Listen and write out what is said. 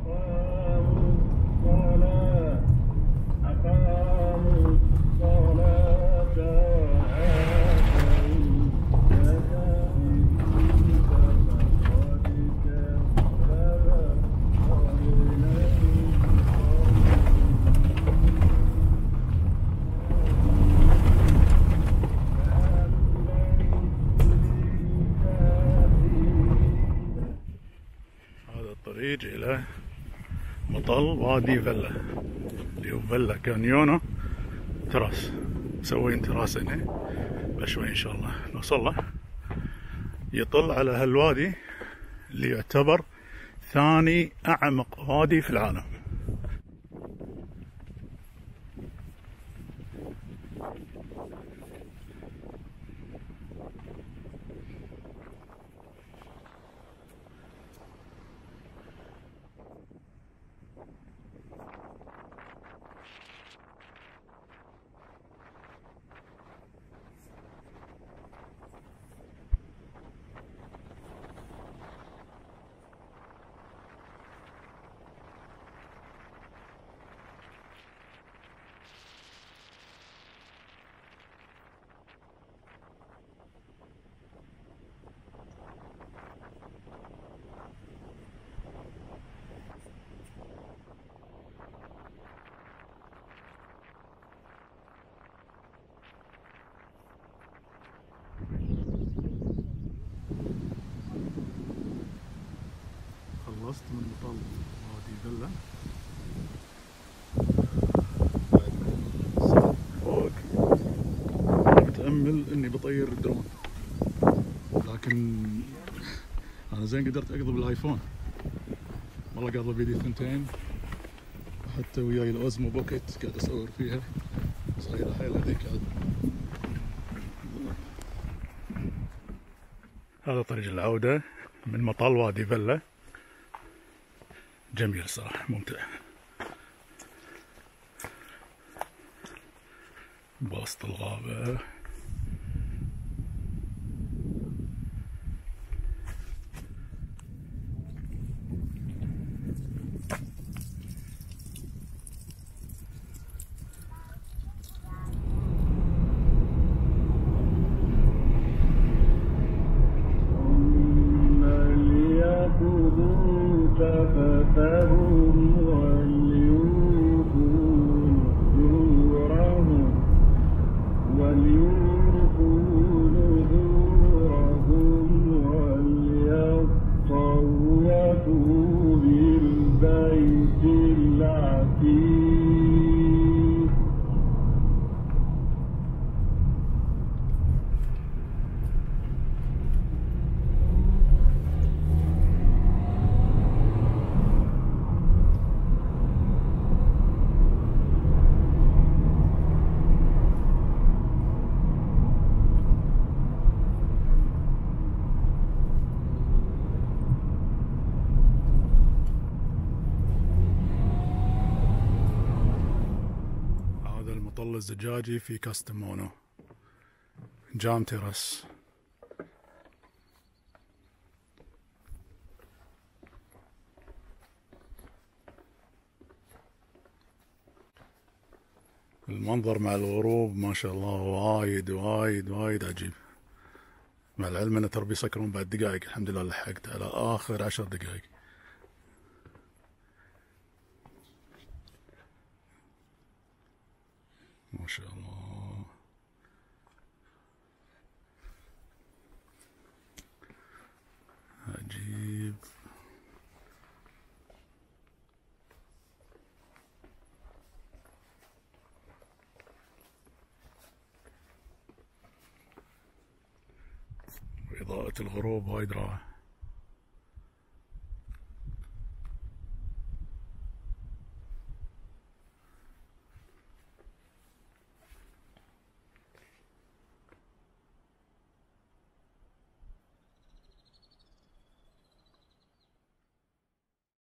الطريق إلى مطل وادي فيلا اللي هو فيلا كانيونو تراس. مسوين تراس هنا بشوي إن شاء الله نوصل له. يطل على هالوادي اللي يعتبر ثاني أعمق وادي في العالم. خلصت من مطل وادي فيلا، فوق متأمل اني بطير الدرون، لكن انا زين قدرت اقضي بالايفون. والله قاضي بيدي ثنتين، حتى وياي الاوزمو بوكيت قاعد اصور فيها صغيرة حيل هذيك. هذا طريق العودة من مطل وادي فيلا، جميل صراحة ممتع بوسط الغابة. المطل الزجاجي في كاستمونو، جام تيراس. المنظر مع الغروب ما شاء الله وايد وايد وايد عجيب، مع العلم ان ترى بيسكرون بعد دقائق. الحمد لله لحقت على اخر 10 دقائق. ما شاء الله عجيب. إضاءة الغروب وايد رائعة.